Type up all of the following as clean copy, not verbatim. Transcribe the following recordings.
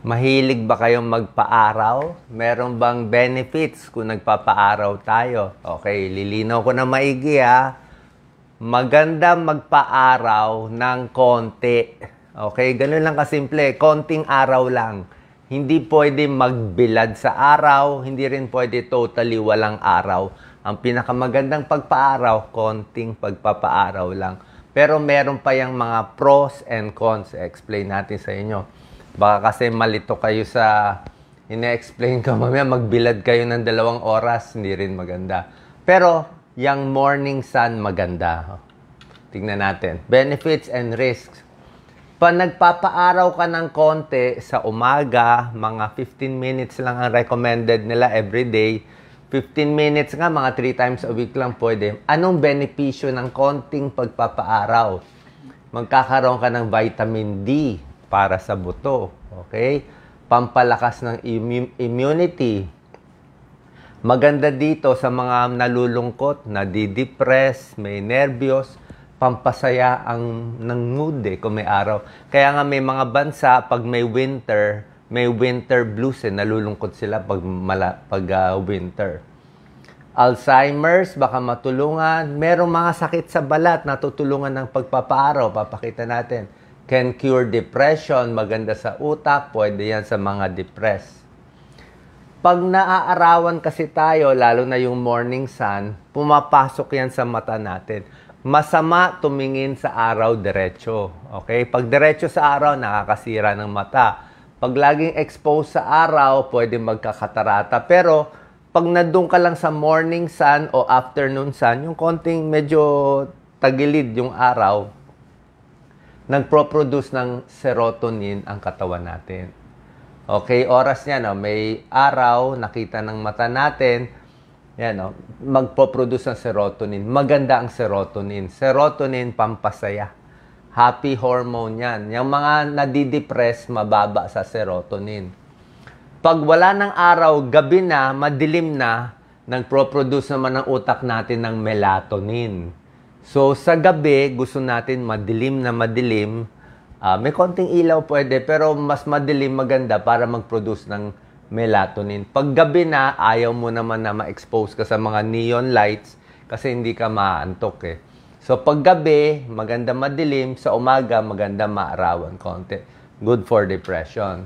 Mahilig ba kayong magpa-araw? Meron bang benefits kung nagpapa-araw tayo? Okay, lilinaw ko na maigi ha. Maganda magpa-araw ng konti. Okay, ganun lang kasimple. Konting araw lang. Hindi pwede magbilad sa araw. Hindi rin pwede totally walang araw. Ang pinakamagandang pagpa-araw, konting pagpapa-araw lang. Pero meron pa yung mga pros and cons. Explain natin sa inyo. Baka kasi malito kayo sa ine-explain ko. Mamaya magbilad kayo ng 2 oras, hindi rin maganda. Pero, yung morning sun maganda. Tingnan natin. Benefits and risks. Pag nagpapaaraw ka ng konti sa umaga, mga 15 minutes lang ang recommended nila everyday. 15 minutes nga, mga 3 times a week lang pwede. Anong benepisyo ng konting pagpapaaraw? Magkakaroon ka ng vitamin D para sa buto. Okay? Pampalakas ng immunity. Maganda dito sa mga nalulungkot, nadidepress, may nervyos, pampasaya ng mood kung may araw. Kaya nga may mga bansa, pag may winter blues nalulungkot sila pag winter. Alzheimer's, baka matulungan. Merong mga sakit sa balat na tutulungan ng pagpapaaraw. Papakita natin. Can cure depression, maganda sa utak, pwede yan sa mga depressed. Pag naaarawan kasi tayo, lalo na yung morning sun, pumapasok yan sa mata natin. Masama tumingin sa araw diretso. Okay? Pag diretso sa araw, nakakasira ng mata. Pag laging exposed sa araw, pwede magkakatarata. Pero, pag nandun ka lang sa morning sun o afternoon sun, yung konting medyo tagilid yung araw, nagpo-produce ng serotonin ang katawan natin. Okay, oras niya, no? May araw, nakita ng mata natin, yan, no? Magpo-produce ng serotonin. Maganda ang serotonin. Serotonin, pampasaya. Happy hormone yan. Yung mga nadidepress, mababa sa serotonin. Pag wala ng araw, gabi na, madilim na, nagpo-produce naman ang utak natin ng melatonin. So, sa gabi, gusto natin madilim na madilim. May konting ilaw pwede, pero mas madilim maganda para mag-produce ng melatonin. Pag gabi na, ayaw mo naman na ma-expose ka sa mga neon lights kasi hindi ka maantok So, pag gabi, maganda madilim. Sa umaga, maganda maarawan konti. Good for depression.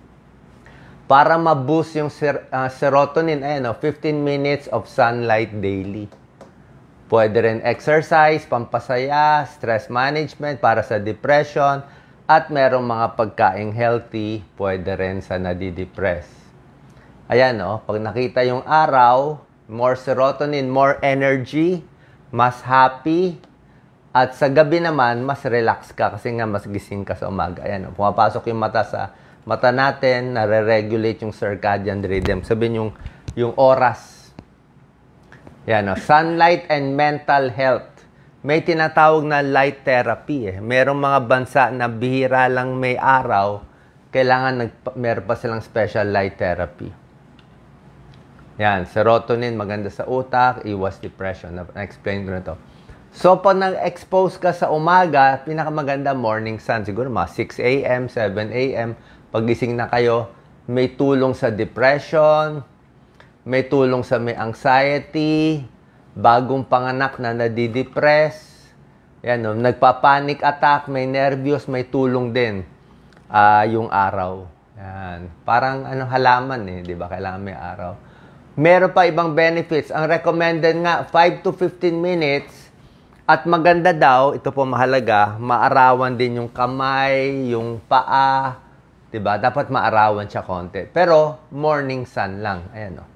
Para ma-boost yung serotonin, 15 minutes of sunlight daily. Pwede rin exercise, pampasaya, stress management para sa depression, at merong mga pagkaing healthy, pwede rin sa nadidepress. Ayan, pag nakita yung araw, more serotonin, more energy, mas happy, at sa gabi naman, mas relax ka kasi nga mas gising ka sa umaga. Ayan, pumapasok yung mata sa mata natin, nare-regulate yung circadian rhythm. Sabihin yung oras. Yan, sunlight and mental health. May tinatawag na light therapy. Merong mga bansa na bihira lang may araw, kailangan meron pa silang special light therapy. Yan, serotonin, maganda sa utak, iwas depression. Na-explain ko na to. So, pag nag-expose ka sa umaga, pinakamaganda morning sun. Siguro mga 6 a.m., 7 a.m. Pagising na kayo, may tulong sa depression, may tulong sa may anxiety, bagong panganak na nadidepress, yan, nagpa-panic attack, may nervyos, may tulong din yung araw. Yan. Parang halaman di ba? Kailangan may araw. Meron pa ibang benefits. Ang recommended nga, 5 to 15 minutes. At maganda daw, ito po mahalaga, maarawan din yung kamay, yung paa. Diba? Dapat maarawan siya konti. Pero, morning sun lang. Ayan,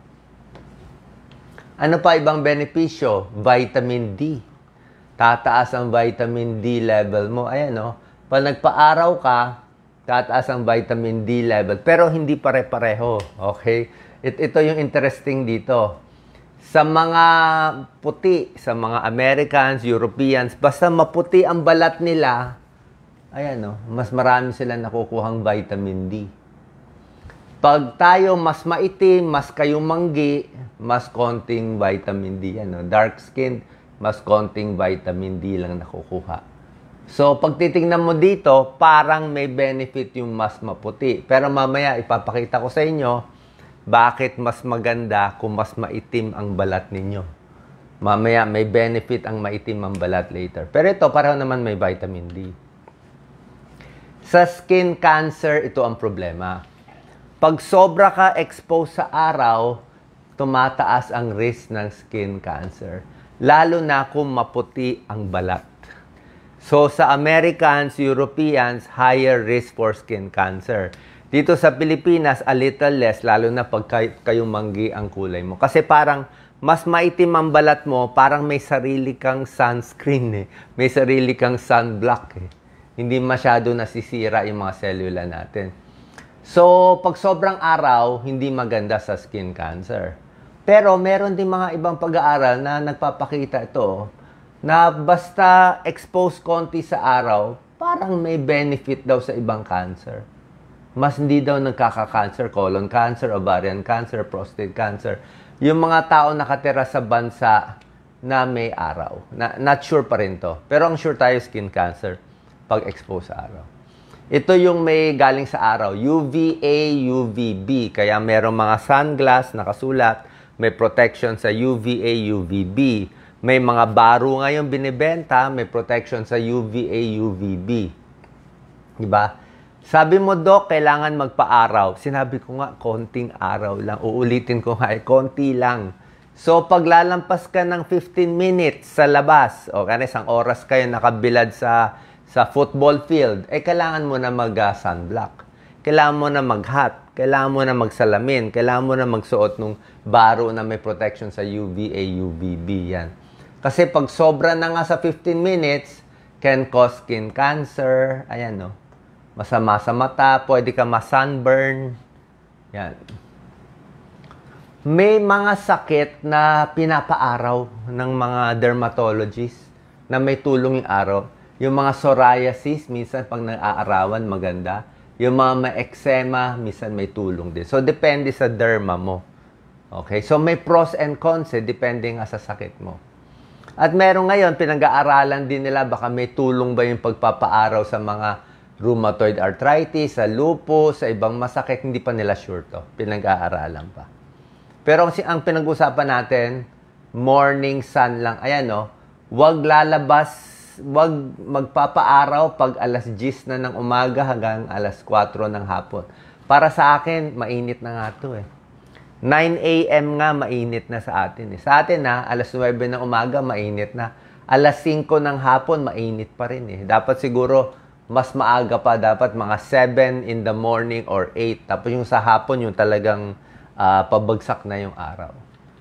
Ano pa ibang benepisyo? Vitamin D. Tataas ang vitamin D level mo. Ayan, Pag nagpa-araw ka, tataas ang vitamin D level. Pero hindi pare-pareho. Okay? Ito yung interesting dito. Sa mga puti, sa mga Americans, Europeans, basta maputi ang balat nila, ayan, mas marami sila nakukuhang vitamin D. Pag tayo mas maitim, mas kayumanggi, mas konting vitamin D. Dark skin, mas konting vitamin D lang nakukuha. So, pag titingnan mo dito, parang may benefit yung mas maputi. Pero mamaya, ipapakita ko sa inyo, bakit mas maganda kung mas maitim ang balat ninyo. Mamaya, may benefit ang maitim ang balat later. Pero ito, pareho naman may vitamin D. Sa skin cancer, ito ang problema. Pag sobra ka exposed sa araw, tumataas ang risk ng skin cancer. Lalo na kung maputi ang balat. So, sa Americans, Europeans, higher risk for skin cancer. Dito sa Pilipinas, a little less, lalo na pag kayong manggi ang kulay mo. Kasi parang mas maitim ang balat mo, parang may sarili kang sunscreen eh. May sarili kang sunblock eh. Hindi masyado nasisira yung mga cellula natin. So, pag sobrang araw, hindi maganda sa skin cancer. Pero meron din mga ibang pag-aaral na nagpapakita ito na basta expose konti sa araw, parang may benefit daw sa ibang cancer. Mas hindi daw nagkaka-cancer, colon cancer, ovarian cancer, prostate cancer. Yung mga tao nakatira sa bansa na may araw. Not sure pa rin to. Pero ang sure tayo, skin cancer, pag expose sa araw. Ito yung may galing sa araw, UVA, UVB. Kaya merong mga sunglass nakasulat, may protection sa UVA, UVB. May mga baro ngayon binibenta, may protection sa UVA, UVB. Diba? Sabi mo, Doc, kailangan magpa-araw. Sinabi ko nga, konting araw lang. Uulitin ko nga, konti lang. So, pag lalampas ka ng 15 minutes sa labas, o kaya isang oras kayo nakabilad sa football field, kailangan mo na mag-sunblock. Kailangan mo na mag-hat. Kailangan mo na magsalamin. Kailangan mo na magsuot ng baro na may protection sa UVA, UVB. Yan. Kasi pag sobra na nga sa 15 minutes, can cause skin cancer. Ayan, no? Masama sa mata. Pwede ka ma-sunburn. Yan. May mga sakit na pinapaaraw ng mga dermatologists na may tulong yung araw. Yung mga psoriasis, minsan pag nag-aarawan, maganda. Yung mga may eczema, minsan may tulong din. So, depende sa derma mo. Okay? So, may pros and cons depende nga sa sakit mo. At meron ngayon, pinag-aaralan din nila, baka may tulong ba yung pagpapaaraw sa mga rheumatoid arthritis, sa lupus, sa ibang masakit, hindi pa nila sure to. Pinag-aaralan pa. Pero ang pinag-usapan natin, morning sun lang. Ayan, no? Huwag lalabas, huwag magpapaaraw pag alas 10 na ng umaga hanggang alas 4 ng hapon. Para sa akin, mainit na nga to eh. 9 a.m. nga, mainit na sa atin. Sa atin alas 9 ng umaga, mainit na. Alas 5 ng hapon, mainit pa rin eh. Dapat siguro, mas maaga pa. Dapat mga 7 in the morning or 8. Tapos yung sa hapon, yung talagang pabagsak na yung araw.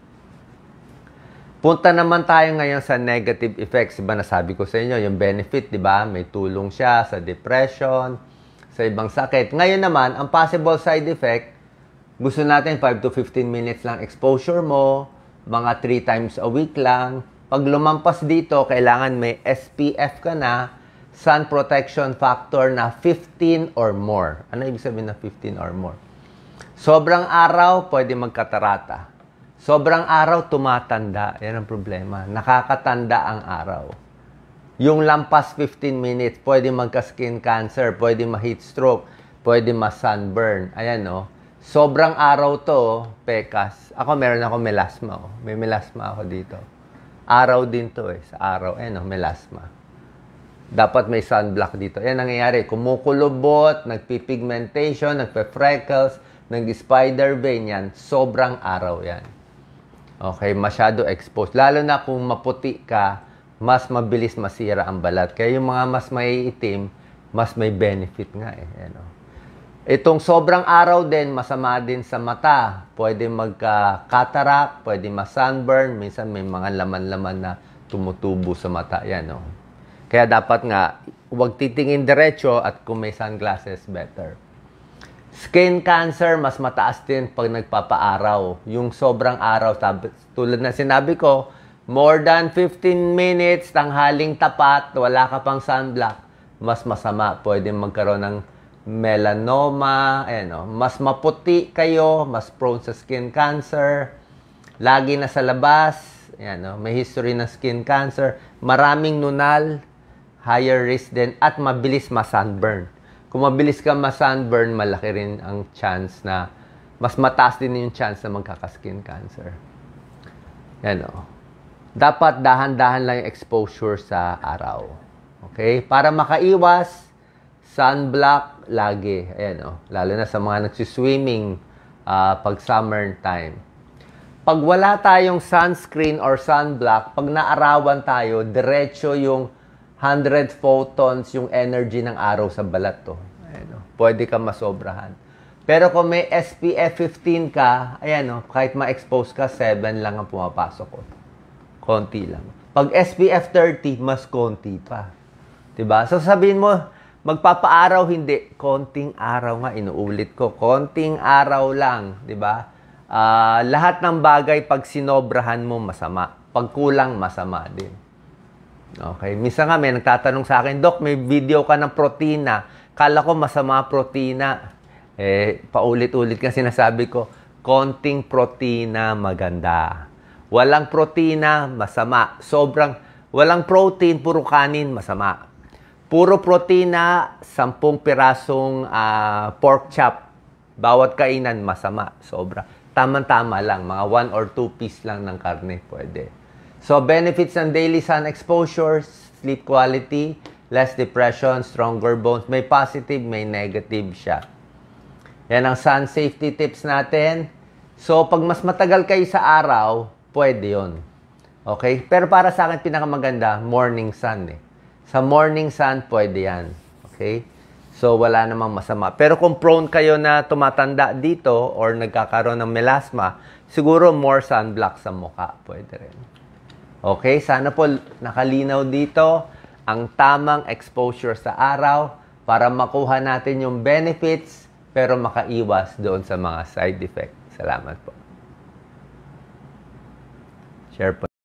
Punta naman tayo ngayon sa negative effects. Diba nasabi ko sa inyo, yung benefit, diba? May tulong siya sa depression, sa ibang sakit. Ngayon naman, ang possible side effect, gusto natin 5 to 15 minutes lang exposure mo, mga 3 times a week lang. Pag lumampas dito, kailangan may SPF ka na, sun protection factor na 15 or more. Ano ibig sabihin na 15 or more? Sobrang araw, pwede magkatarata. Sobrang araw, tumatanda. Yan ang problema. Nakakatanda ang araw. Yung lampas 15 minutes, pwede magka-skin cancer, pwede ma-heat stroke, pwede ma-sunburn. Ayan, no? Sobrang araw to, pekas. Ako, meron ako melasma. Oh. May melasma ako dito. Araw din to eh. Sa araw, no? Melasma. Dapat may sunblock dito. Yan nangyayari. Kumukulubot, nagpipigmentation, nagpe-freckles, nag-spider vein yan. Sobrang araw yan. Okay, masyado exposed. Lalo na kung maputi ka, mas mabilis masira ang balat. Kaya yung mga mas maiitim, mas may benefit nga eh. Ano. Itong sobrang araw din, masama din sa mata. Pwede magka-cataract, pwede ma-sunburn, minsan may mga laman-laman na tumutubo sa mata. Yan, no? Kaya dapat nga, huwag titingin diretso at kung may sunglasses, better. Skin cancer, mas mataas din pag nagpapaaraw. Yung sobrang araw, tulad na sinabi ko, more than 15 minutes, tanghaling tapat, wala ka pang sunblock, mas masama. Pwede magkaroon ng melanoma, mas maputi kayo, mas prone sa skin cancer, lagi na sa labas, may history ng skin cancer, maraming nunal, higher risk din at mabilis ma-sunburn. Kung mabilis ka ma-sunburn, malaki rin ang chance na, mas mataas din yung chance na magkaka-skin cancer. Yan o. Dapat dahan-dahan lang yung exposure sa araw. Okay? Para makaiwas, sunblock lagi. Ayan o. Lalo na sa mga nagsiswimming pag summer time. Pag wala tayong sunscreen or sunblock, pag naarawan tayo, diretso yung 100 photons yung energy ng araw sa balat to. Ayan, o. Pwede ka masobrahan. Pero kung may SPF 15 ka, ayan, o, kahit ma-expose ka, 7 lang ang pumapasok. O. Konti lang. Pag SPF 30, mas konti pa. Diba? So sabihin mo, magpapaaraw, hindi. Konting araw nga, inuulit ko. Konting araw lang. Diba? Lahat ng bagay, pag sinobrahan mo, masama. Pag kulang, masama din. Okay. Minsan nga may nagtatanong sa akin, Dok, may video ka ng protina. Kala ko masama protina. Paulit-ulit ka sinasabi ko, konting protina maganda. Walang protina, masama. Walang protein, puro kanin, masama. Puro protina, 10 pirasong pork chop. Bawat kainan, masama. Sobra. Tama-tama lang. Mga 1 or 2 piece lang ng karne, pwede. So, benefits ng daily sun exposure, sleep quality, less depression, stronger bones. May positive, may negative siya. Yan ang sun safety tips natin. So, pag mas matagal kayo sa araw, pwede yon. Okay? Pero para sa akin, pinakamaganda, morning sun eh. Sa morning sun, pwede yan. Okay? So, wala namang masama. Pero kung prone kayo na tumatanda dito or nagkakaroon ng melasma, siguro more sunblock sa mukha. Pwede rin. Okay? Sana po nakalinaw dito ang tamang exposure sa araw para makuha natin yung benefits pero makaiwas doon sa mga side effects. Salamat po. Share po.